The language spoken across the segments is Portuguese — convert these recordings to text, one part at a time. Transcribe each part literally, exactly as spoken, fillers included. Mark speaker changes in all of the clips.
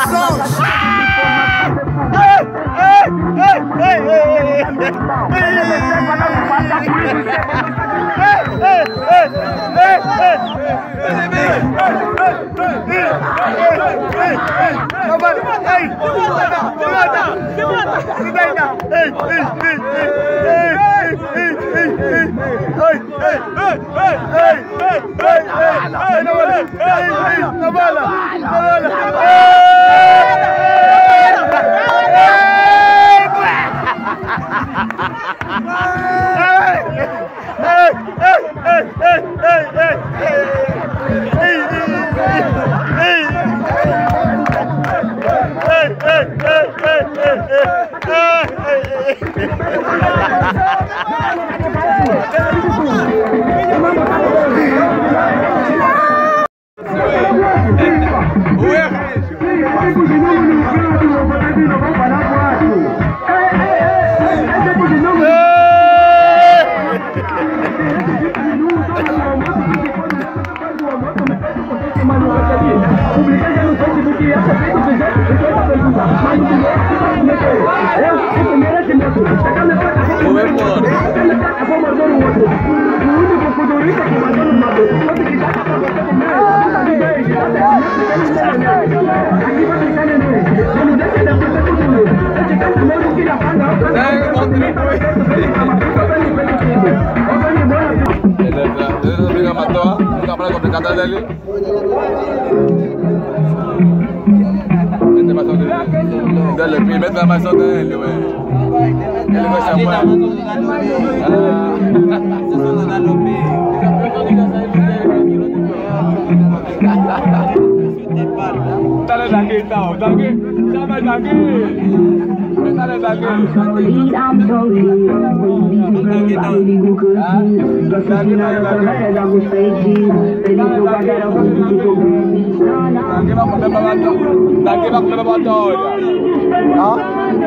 Speaker 1: Sons!
Speaker 2: Dale, mete la mano de él, güey. Él le va a llamar. Dale de aquí, Tao, de aquí. Llama de aquí. Dale de aquí. Daqui vai para a batalha. Ah?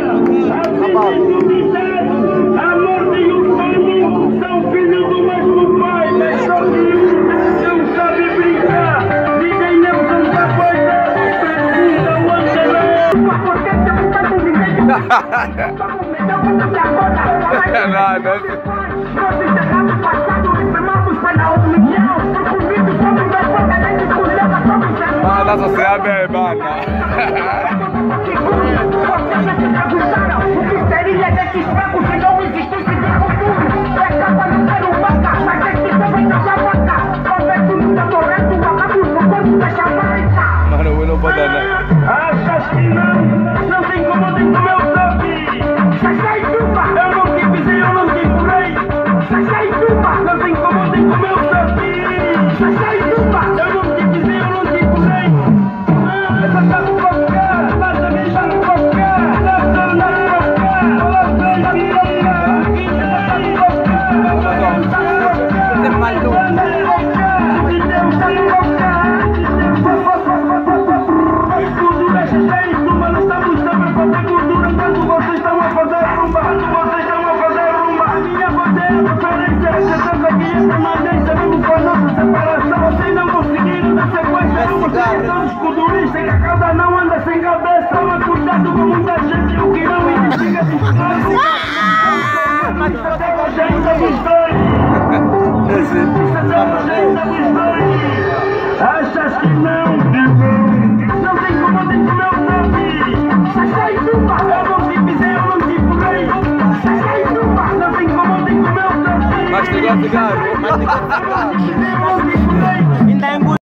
Speaker 3: Amor de um sonho, são filhos do mesmo pai. Não sabe brincar, ninguém não canta coisa. Precisam antenar.
Speaker 2: É nada. Ah, da sociedade é bana.
Speaker 3: O que seria desses fracos que não existissem de futuro? É capaz de ser um vaca, mas é que também não dá vaca. Confesso nunca correto, o vagabundo no corpo da chamaita.
Speaker 2: Mano, eu não vou dar nada.
Speaker 3: Achas que não? Não se incomodem com meu toque. Sai chupa, eu não te pisei, eu não te furei. Sai chupa, não se incomodem com meu toque. Sai chupa, eu não te pisei, eu não te furei. Essa tá no qualquer, mas a minha no qualquer. Essa tá no qualquer, ela vem da minha não anda sem cabeça, mas cuidado com muita gente, o que não investiga mas isso é o jeito da história. Isso é o jeito da história. Achas que não? Não tem como tem com meu nome. Sai chupa, eu não te pisei, eu não te pulei. Sai chupa, não tem como tem com meu nome.
Speaker 2: Mas tem que ficar, mas tem que ficar.